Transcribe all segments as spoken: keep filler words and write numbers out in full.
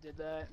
did that.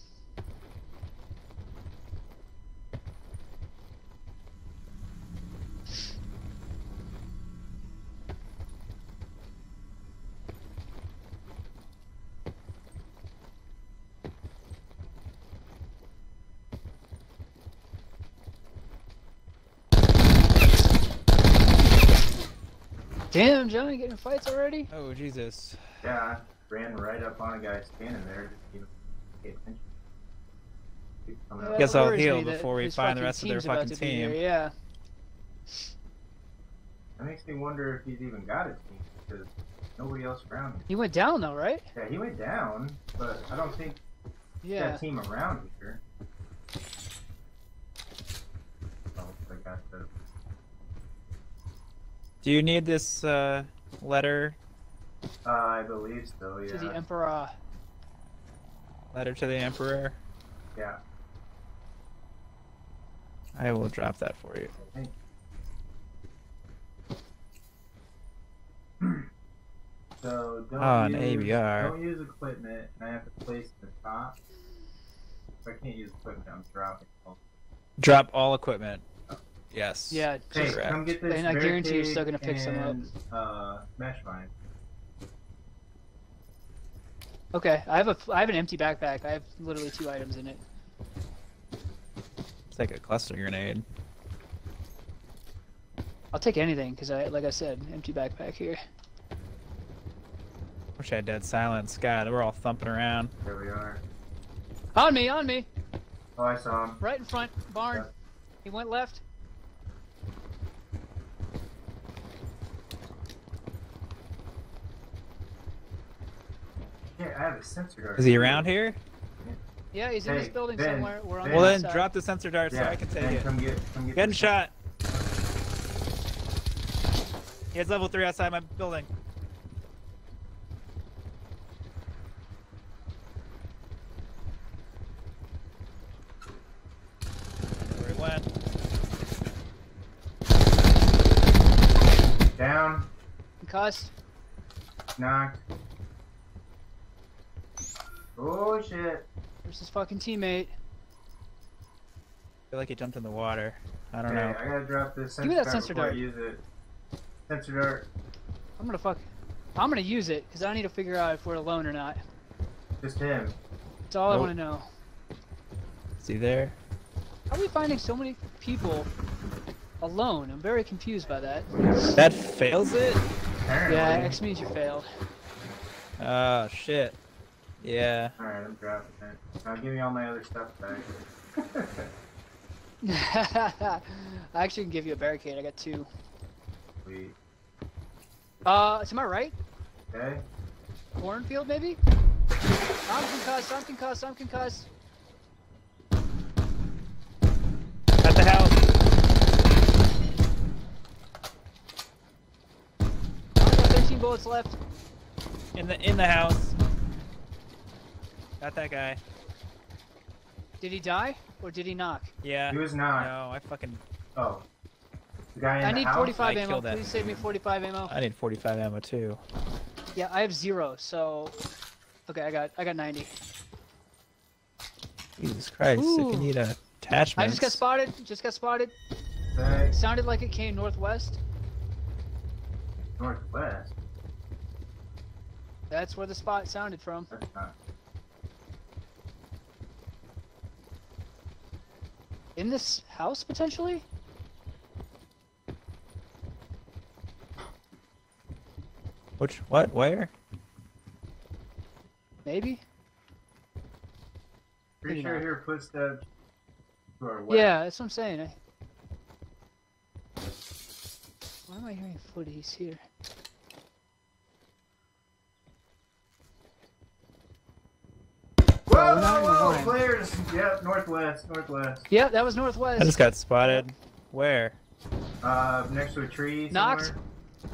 Damn, Johnny, getting fights already? Oh, Jesus. Yeah, I ran right up on a guy standing there. Just pay attention. Yeah, Guess it I'll worries heal me that before we his find the fucking rest of their team's about fucking to be team. here, yeah. That makes me wonder if he's even got a team, because nobody else around him. He went down though, right? Yeah, he went down, but I don't think he's Yeah. got a team around here. Oh, I got the... Do you need this uh, letter? Uh, I believe so, yeah. To the Emperor. Letter to the Emperor? Yeah. I will drop that for you. I think. So don't Oh, an use, A B R. Don't use equipment, and I have to place the top. If I can't use equipment, I'm dropping. Drop all equipment. Yes. Yeah, Hey, just, come get this and I guarantee you're still barricade gonna pick some up. and, uh, mesh vine. Okay, I have a I have an empty backpack. I have literally two items in it. It's like a cluster grenade. I'll take anything because I, like I said, empty backpack here. Wish I had dead silence. God, we're all thumping around. There we are. On me, on me, Oh, I saw him. right in front, barn. Yeah. He went left. Yeah, I have a sensor dart. Is he around here? Yeah, he's in Hey, this building Ben, somewhere. We're on Ben. the Well other then, side. drop the sensor dart Yeah, so I can take Ben, it. Come get, come get Getting this shot. He has level three outside my building. Where he went. Down, Concussed. knocked. Oh shit. There's his fucking teammate. I feel like he jumped in the water. I don't Okay, know. I gotta drop this sensor Give me that dart sensor before dart. I use it. Sensor dart. I'm gonna fuck. I'm gonna use it because I need to figure out if we're alone or not. Just him. That's all I Nope. want to know. Is he there? How are we finding so many people alone? I'm very confused by that. That fails it? Apparently. Yeah, X means you failed. Oh shit. Yeah. Alright, I'm dropping it. Now give me all my other stuff back. I actually can give you a barricade. I got two. Sweet. Uh, to my right? Okay. Cornfield, maybe? I'm concussed, I'm concussed, I'm concussed. At the house. I got thirteen bullets left. In the in the house. Got that guy. Did he die? Or did he knock? Yeah. He was not. No, I fucking. Oh. The guy in I the need house? forty-five I ammo. killed that. Please save me forty-five ammo. I need forty-five ammo too. Yeah, I have zero, so... Okay, I got I got ninety. Jesus Christ! If Ooh. you need attachments. I just got spotted. Just got spotted. Okay. Sounded like it came northwest. Northwest. That's where the spot sounded from. That's not. In this house, potentially? Which? What? Where? Maybe? Pretty Maybe sure I not. hear footsteps to our west. Yeah, that's what I'm saying. I... Why am I hearing footies here? Whoa, we're not whoa, in whoa, line. clears! Yep, northwest, northwest. Yeah, that was northwest. I just got spotted. Where? Uh, next to a tree Knocked. somewhere.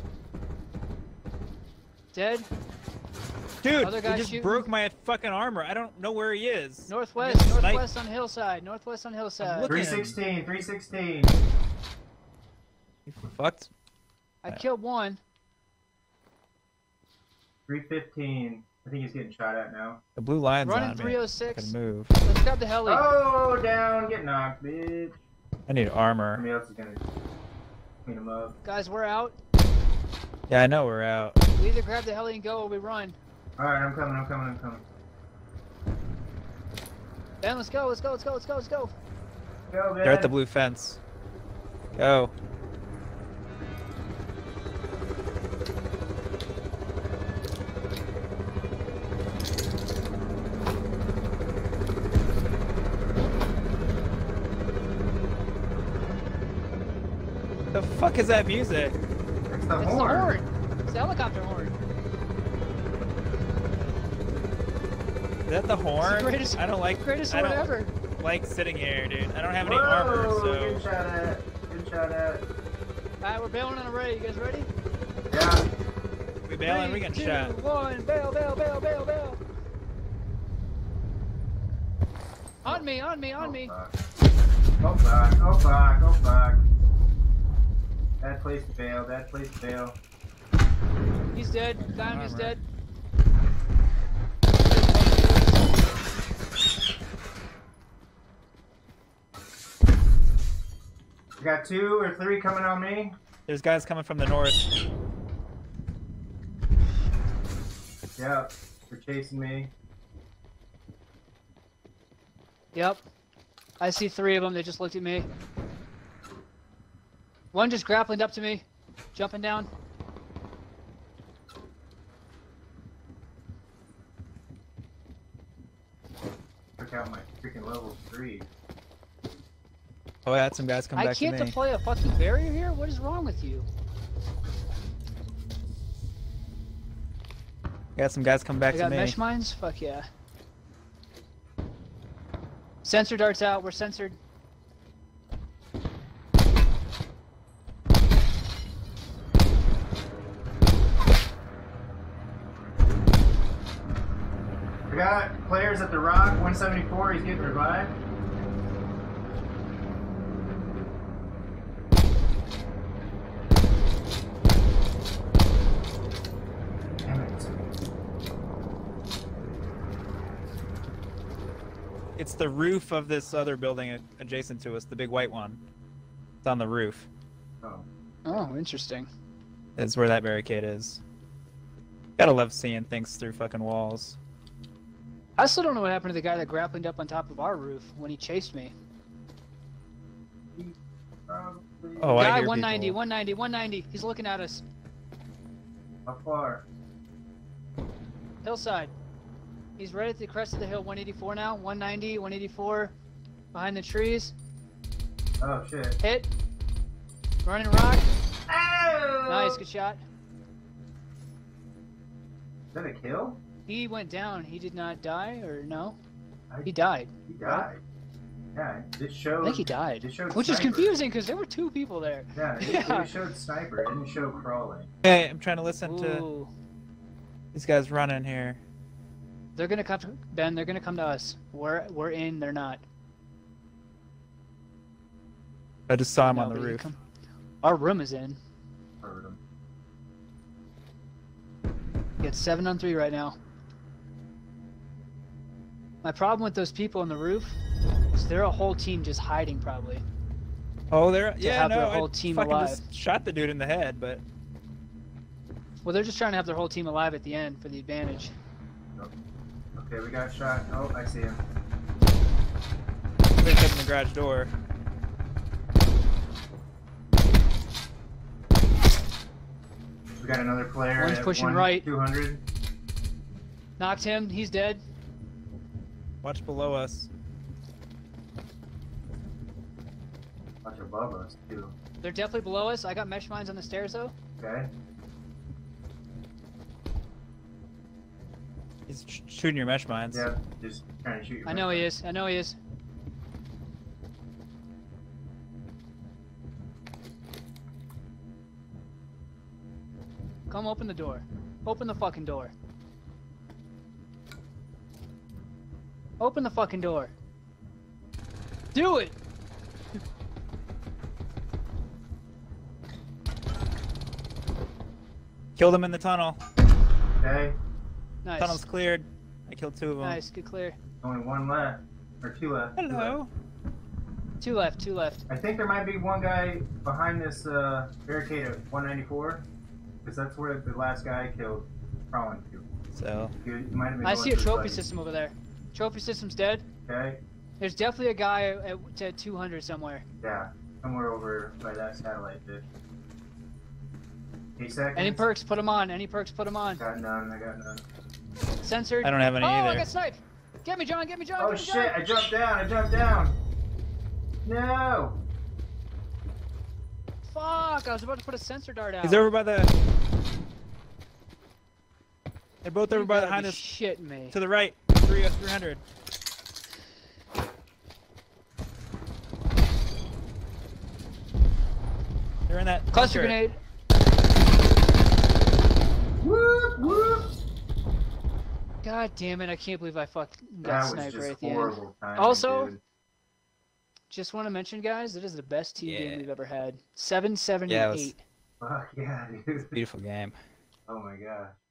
Dead. Dude, Other he guy just shooting. broke my fucking armor. I don't know where he is. Northwest, Snipe. northwest on hillside. Northwest on hillside. looking- three sixteen, three sixteen. You fucked. I killed one. three fifteen. I think he's getting shot at now. The blue line's Running on me. three oh six. Can move. Let's grab the heli. Oh, down, get knocked, bitch. I need armor. Somebody else is gonna clean him up. Guys, we're out. Yeah, I know we're out. We either grab the heli and go or we run. Alright, I'm coming, I'm coming, I'm coming. Ben, let's go, let's go, let's go, let's go, let's go. Go, man. They're at the blue fence. Go. The fuck is that music? It's the It's horn. the horn. It's the helicopter horn. Is that the horn? It's the greatest, I don't like. greatest I horn don't ever. like sitting here, dude. I don't have any Whoa, armor, so. Good shot at. Good shot at. Alright, we're bailing on a ray. You guys ready? Yeah. We bailing. We Three, getting two, shot. one, bail, bail, bail, bail, bail. On me, on me, on oh, me. Fuck. Oh fuck, oh fuck, oh fuck. Bad place to bail, bad place to bail. He's dead. Got him, he's Armor. dead. We got two or three coming on me. There's guys coming from the north. Yeah, they're chasing me. Yep. I see three of them. They just looked at me. One just grappling up to me. Jumping down. Took out my freaking level three. Oh, I had some guys come I back to can't me. deploy a fucking barrier here? What is wrong with you? I got some guys come back I to got me. mesh mines? Fuck yeah. Sensor darts out. We're censored. We got players at the rock, one seventy-four, he's getting revived. Damn it. It's the roof of this other building a- adjacent to us, the big white one. It's on the roof. Oh. Oh, interesting. Is where that barricade is. Gotta love seeing things through fucking walls. I still don't know what happened to the guy that grappled up on top of our roof when he chased me. Probably. Oh, I Guy, hear one ninety, people. one ninety, one ninety. He's looking at us. How far? Hillside. He's right at the crest of the hill, one eighty-four now. one ninety, one eighty-four. Behind the trees. Oh shit. Hit. Running rock. Oh! Nice, good shot. Is that a kill? He went down. He did not die, or no? I, He died. He died. Yeah, it showed. I think he died. It showed Which is sniper. confusing because there were two people there. Yeah, it, Yeah. it showed sniper. It didn't show crawling. Hey, I'm trying to listen to Ooh. these guys running here. They're gonna come to Ben, they're gonna come to us. We're we're in, they're not. I just saw him No, on the but you roof. come- Our room is in. Heard him. We got seven on three right now. My problem with those people on the roof is they're a whole team just hiding probably. Oh, they're yeah, have no, their whole I team fucking alive. just shot the dude in the head, but Well, they're just trying to have their whole team alive at the end for the advantage. Okay, we got shot. Oh, I see him. they opened the garage door. We got another player One's at pushing one, right. two hundred. Knocked him, he's dead. Watch below us. Watch above us, too. They're definitely below us. I got mesh mines on the stairs though. Okay. He's sh shooting your mesh mines. Yeah, just trying to shoot you. I know he is. I know he is. Come open the door. Open the fucking door. Open the fucking door. Do it! Killed him in the tunnel. Okay. Nice. Tunnel's cleared. I killed two of them. Nice, good clear. Only one left. Or two left. two Hello. left. Two left, two left. I think there might be one guy behind this uh, barricade at one ninety-four. Because that's where the last guy I killed crawling to. So. He might have been I going see a to his trophy buddy. system over there. Trophy system's dead. Okay. There's definitely a guy at, at two hundred somewhere. Yeah. Somewhere over by that satellite dish. Eight seconds. Any perks, put them on. Any perks, put them on. Got none. I got none. Censored. I don't have any oh, either. I got sniped. Get me, John. Get me, John. Oh get me, shit! John. I jumped down. I jumped down. No. Fuck! I was about to put a sensor dart out. He's over by the. They're both over You by gotta behind be us. shitting me. To the right. Three three hundred. They're in that Cluster bunker. grenade. Whoop whoop. God damn it! I can't believe I fucking got That was sniped just right at the end. horrible timing, Also, dude. just want to mention, guys, it is the best team Yeah. game we've ever had. Seven, seven, Yeah, it and was- eight. Fuck yeah, dude. Beautiful game. Oh my gosh.